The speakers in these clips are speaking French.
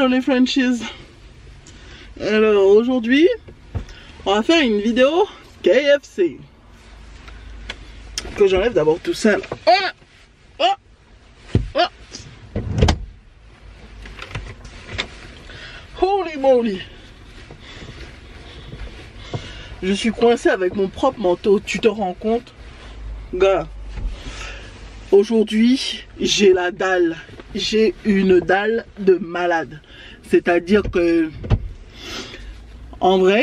les Frenchies. Alors aujourd'hui, on va faire une vidéo KFC. Que j'enlève d'abord tout ça là. Holy moly. Je suis coincé avec mon propre manteau, tu te rends compte? Gars, aujourd'hui, j'ai la dalle. J'ai une dalle de malade. C'est-à-dire que, en vrai,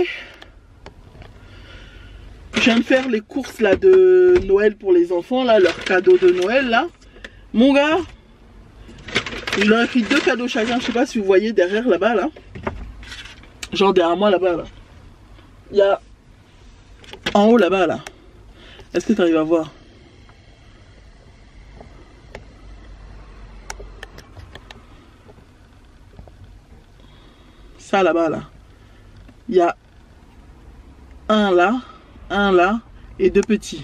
je viens de faire les courses là de Noël pour les enfants, là, leur cadeau de Noël, là. Mon gars, je leur ai pris 2 cadeaux chacun. Je sais pas si vous voyez derrière là-bas, là. Genre derrière moi là-bas, là. Il y a en haut là-bas, là. Est-ce que tu arrives à voir? Ça là-bas, là. Il y a un là et 2 petits.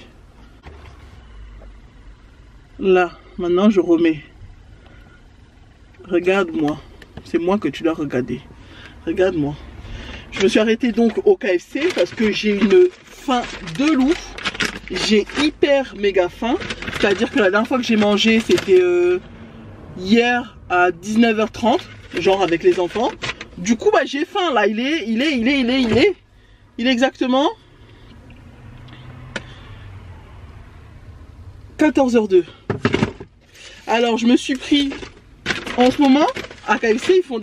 Là, maintenant je remets. Regarde-moi. C'est moi que tu dois regarder. Regarde-moi. Je me suis arrêtée donc au KFC parce que j'ai une faim de loup. J'ai hyper méga faim. C'est-à-dire que la dernière fois que j'ai mangé, c'était hier à 19h30. Genre avec les enfants. Du coup, bah, j'ai faim là. Il est exactement 14h02. Alors, je me suis pris en ce moment à KFC, ils font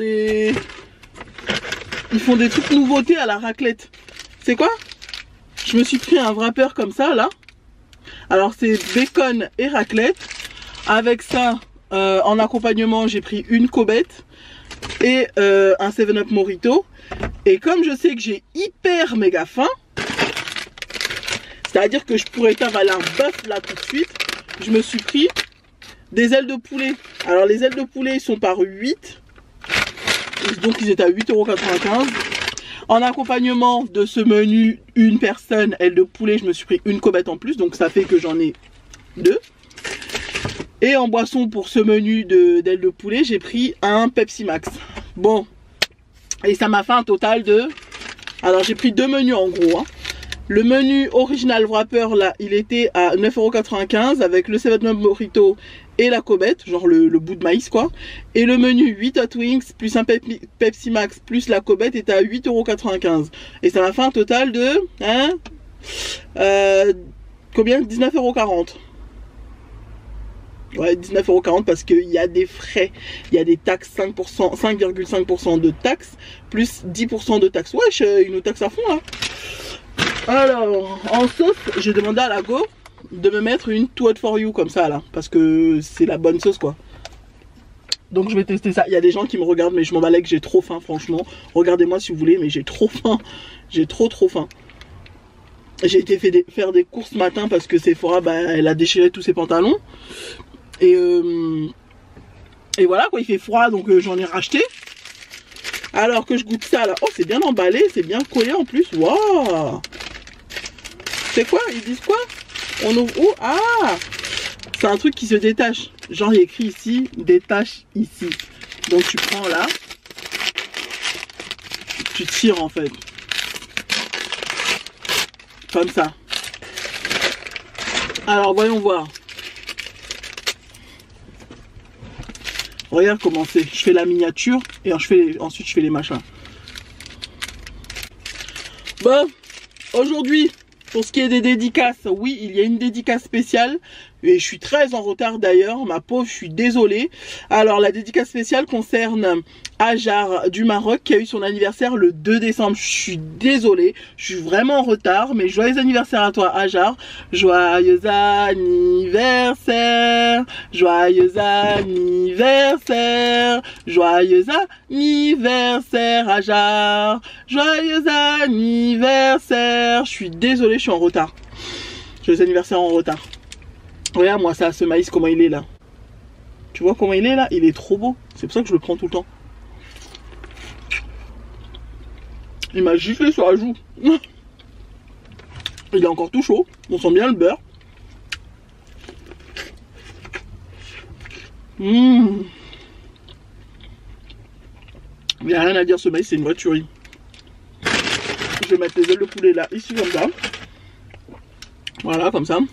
des trucs nouveautés à la raclette. C'est quoi? Je me suis pris un wrapper comme ça là. Alors, c'est bacon et raclette. Avec ça, en accompagnement, j'ai pris une cobette et un 7-Up Mojito. Et comme je sais que j'ai hyper méga faim, c'est-à-dire que je pourrais t'avaler un bœuf là tout de suite, je me suis pris des ailes de poulet. Alors les ailes de poulet ils sont par 8. Donc ils étaient à 8,95 €. En accompagnement de ce menu, une personne, aile de poulet, je me suis pris une cobette en plus. Donc ça fait que j'en ai 2. Et en boisson pour ce menu d'ailes de poulet, j'ai pris un Pepsi Max. Bon. Et ça m'a fait un total de... Alors j'ai pris 2 menus en gros. Hein. Le menu original wrapper là, il était à 9,95 € avec le 7-Up Mojito et la cobette, genre le bout de maïs quoi. Et le menu 8 Hot Wings plus un Pepsi Max plus la cobette était à 8,95 €. Et ça m'a fait un total de... Hein, combien? 19,40 €. Ouais, 19,40 € parce qu'il y a des frais, il y a des taxes, 5%, 5,5% de taxes, plus 10% de taxes. Wesh, ils nous taxent à fond là. Alors, en sauce, j'ai demandé à la go de me mettre une Too Hot For You comme ça là, parce que c'est la bonne sauce quoi. Donc je vais tester ça. Il y a des gens qui me regardent, mais je m'en balais que j'ai trop faim franchement. Regardez-moi si vous voulez, mais j'ai trop faim. J'ai trop faim. J'ai été faire des courses ce matin parce que Sephora, bah, elle a déchiré tous ses pantalons. Et voilà quoi, il fait froid donc j'en ai racheté. Alors que je goûte ça là, oh c'est bien emballé, c'est bien collé en plus, waouh. C'est quoi? Ils disent quoi? On ouvre où? Ah, c'est un truc qui se détache. Genre il y a écrit ici, détache ici. Donc tu prends là, tu tires en fait. Comme ça. Alors voyons voir. Regarde comment c'est. Je fais la miniature et ensuite je fais les machins. Bon, aujourd'hui, pour ce qui est des dédicaces, oui, il y a une dédicace spéciale. Et je suis très en retard d'ailleurs, ma pauvre, je suis désolée. Alors la dédicace spéciale concerne Hajar du Maroc qui a eu son anniversaire le 2 décembre. Je suis désolée, je suis vraiment en retard, mais joyeux anniversaire à toi Hajar. Joyeux anniversaire, joyeux anniversaire, joyeux anniversaire Hajar, joyeux anniversaire. Je suis désolée, je suis en retard. Joyeux anniversaire en retard. Regarde moi ça, ce maïs comment il est là. Tu vois comment il est là? Il est trop beau. C'est pour ça que je le prends tout le temps. Il m'a giflé sur la joue. Il est encore tout chaud. On sent bien le beurre. Il n'y a rien à dire, ce maïs, c'est une vraie tuerie. Je vais mettre les ailes de poulet là, ici, comme ça. Voilà, comme ça.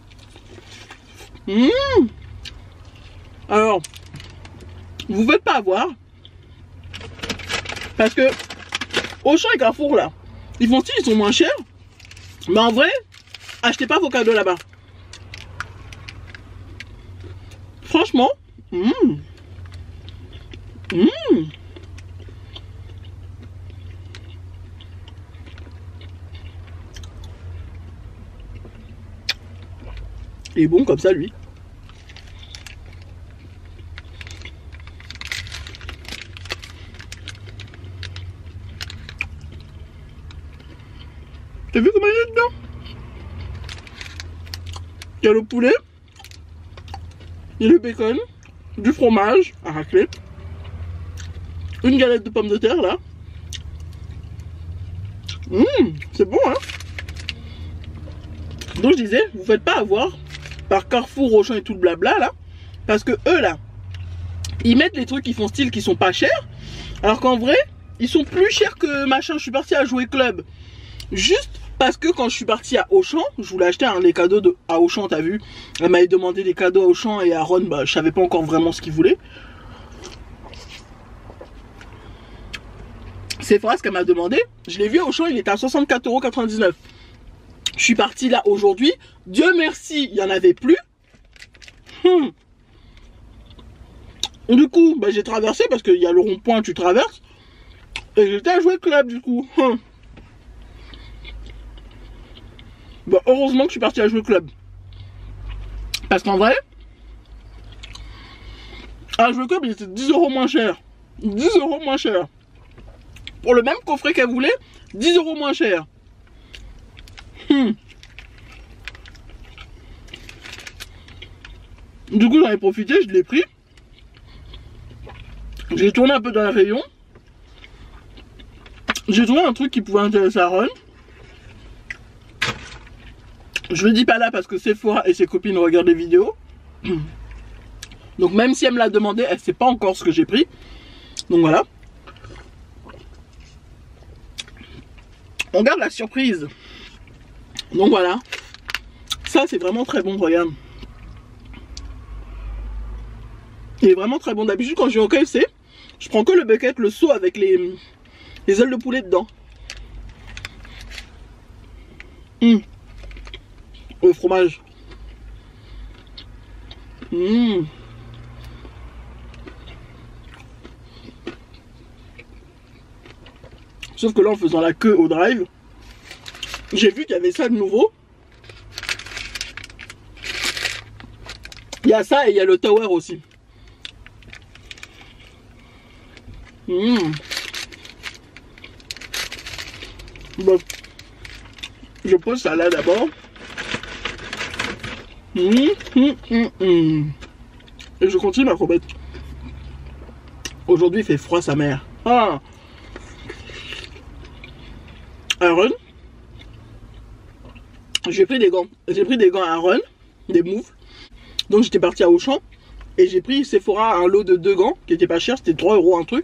Alors, vous ne faites pas avoir. Parce que Auchan et Carrefour, là, ils font style, ils sont moins chers. Mais en vrai, achetez pas vos cadeaux là-bas. Franchement, il est bon comme ça, lui. T'as vu comment il est dedans? Il y a le poulet, il y a le bacon, du fromage à racler, une galette de pommes de terre là. C'est bon, hein? Donc je disais, vous faites pas avoir par Carrefour, Auchan et tout le blabla là, parce que eux là, ils mettent les trucs qui font style qui sont pas chers, alors qu'en vrai, ils sont plus chers que machin. Je suis partie à Jouer Club juste parce que quand je suis partie à Auchan, je voulais acheter les cadeaux à Auchan, t'as vu? Elle m'avait demandé des cadeaux à Auchan et à Ron, bah, je savais pas encore vraiment ce qu'il voulait. C'est vrai ce qu'elle m'a demandé. Je l'ai vu à Auchan, il était à 64,99 €. Je suis partie là aujourd'hui. Dieu merci, il n'y en avait plus. Du coup, bah, j'ai traversé parce qu'il y a le rond-point, tu traverses. Et j'étais à Jouer Club du coup. Bah, heureusement que je suis partie à Jouer Club. Parce qu'en vrai, à Jouer Club, il était 10 € moins cher. 10 € moins cher. Pour le même coffret qu'elle voulait, 10 € moins cher. Du coup, j'en ai profité, je l'ai pris. J'ai tourné un peu dans le rayon. J'ai trouvé un truc qui pouvait intéresser à Ron. Je le dis pas là parce que Sephora et ses copines regardent les vidéos. Donc même si elle me l'a demandé, elle sait pas encore ce que j'ai pris. Donc voilà. On garde la surprise. Donc voilà. Ça c'est vraiment très bon, regarde. Il est vraiment très bon. D'habitude quand je vais au KFC, je prends que le bucket, le seau avec les ailes de poulet dedans. Le fromage. Sauf que là, en faisant la queue au drive, j'ai vu qu'il y avait ça de nouveau. Il y a ça et il y a le tower aussi. Bon. Je pose ça là d'abord. Et je continue ma crobette. Aujourd'hui, il fait froid sa mère. Aaron, j'ai pris des gants. J'ai pris des gants à Aaron, des moufles. Donc j'étais parti à Auchan et j'ai pris Sephora un lot de 2 gants qui était pas cher, c'était 3 € un truc.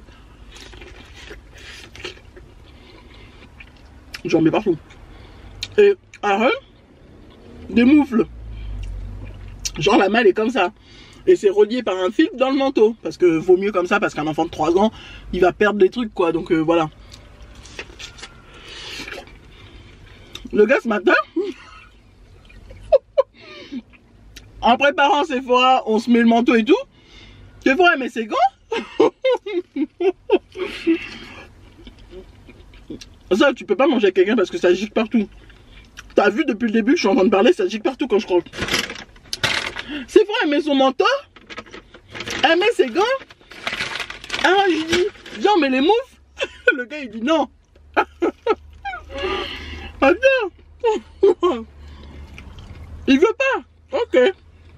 J'en mets partout. Et Aaron, des moufles. Genre la malle est comme ça. Et c'est relié par un fil dans le manteau. Parce que vaut mieux comme ça, parce qu'un enfant de 3 ans, il va perdre des trucs quoi. Donc voilà. Le gars ce matin, en préparant Sephora, on se met le manteau et tout. Sephora met ses gants. Ça tu peux pas manger avec quelqu'un parce que ça gicle partout. T'as vu depuis le début que je suis en train de parler, ça gicle partout quand je croque. Sephora elle met son manteau. Elle met ses gants. Alors je dis, viens on met les moufles. Le gars il dit non. Ah bien. Il veut pas. Ok.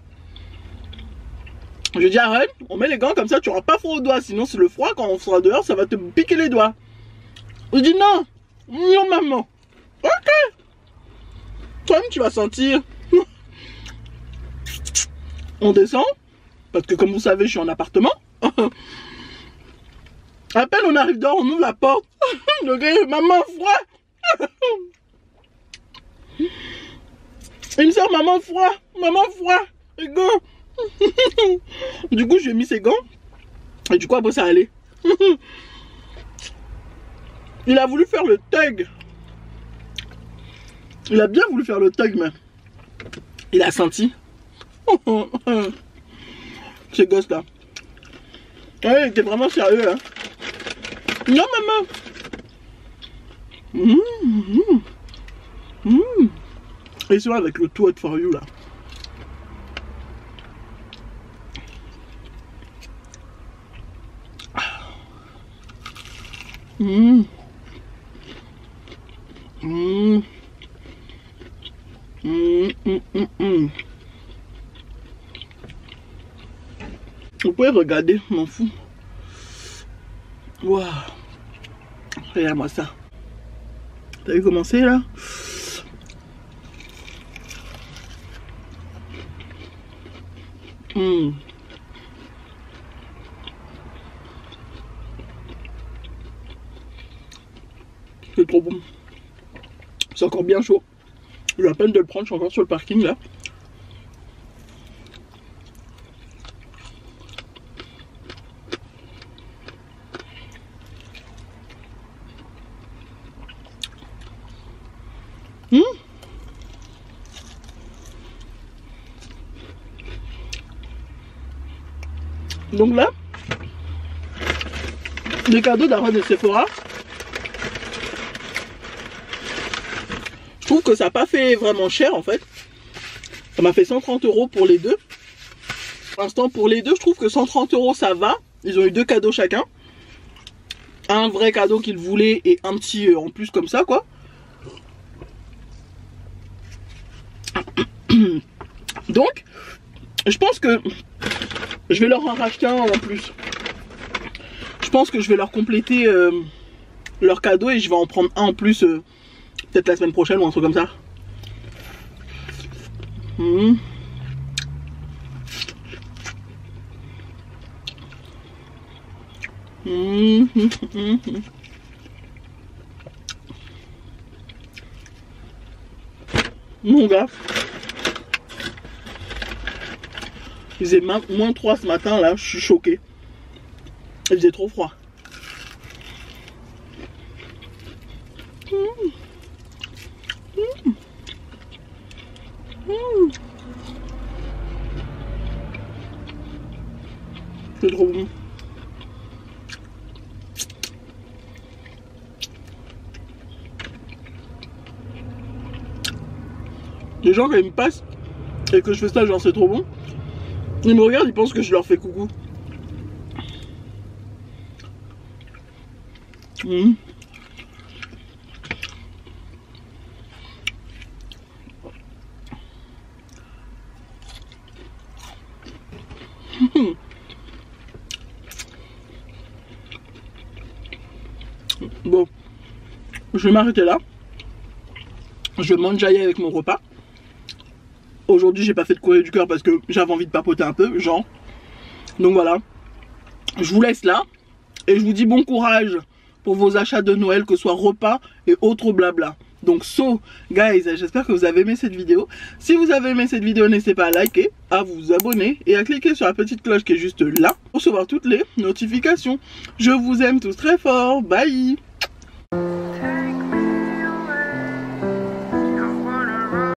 Je dis arrête, on met les gants comme ça, tu n'auras pas froid aux doigts. Sinon c'est le froid, quand on sera dehors, ça va te piquer les doigts. Il dit non. Non maman. Ok. Toi-même tu vas sentir. On descend. Parce que comme vous savez, je suis en appartement. À peine on arrive dehors, on ouvre la porte. Le gars, maman froid. Il me sort maman froid. Et go. Du coup, je lui ai mis ses gants. Et du coup, après, ça allait. Il a voulu faire le thug. Il a bien voulu faire le thug, mais il a senti. Ce gosse là. Ouais, il était vraiment sérieux. Hein. Non, maman. Et c'est avec le tout for you là. Vous pouvez regarder, m'en fous. Waouh. Regarde-moi ça. T'as vu comment c'est là? C'est trop bon. C'est encore bien chaud. J'ai la peine de le prendre, je suis encore sur le parking là. Donc là, les cadeaux d'arrêt de Sephora, je trouve que ça n'a pas fait vraiment cher en fait. Ça m'a fait 130 € pour les deux. Pour l'instant, pour les deux, je trouve que 130 € ça va. Ils ont eu 2 cadeaux chacun. Un vrai cadeau qu'ils voulaient et un petit en plus comme ça quoi. Donc, je pense que je vais leur en racheter un en plus. Je pense que je vais leur compléter leur cadeau et je vais en prendre un en plus peut-être la semaine prochaine ou un truc comme ça. Mon gars, il faisait moins 3 ce matin là, je suis choqué. Il faisait trop froid. C'est trop bon. Les gens quand ils me passent et que je fais ça genre c'est trop bon, ils me regardent, ils pensent que je leur fais coucou. Bon, je vais m'arrêter là. Je vais m'enjailler avec mon repas. Aujourd'hui, j'ai pas fait de courrier du cœur parce que j'avais envie de papoter un peu, genre. Donc voilà. Je vous laisse là. Et je vous dis bon courage pour vos achats de Noël, que ce soit repas et autres blabla. Donc guys, j'espère que vous avez aimé cette vidéo. Si vous avez aimé cette vidéo, n'hésitez pas à liker, à vous abonner et à cliquer sur la petite cloche qui est juste là pour recevoir toutes les notifications. Je vous aime tous très fort. Bye.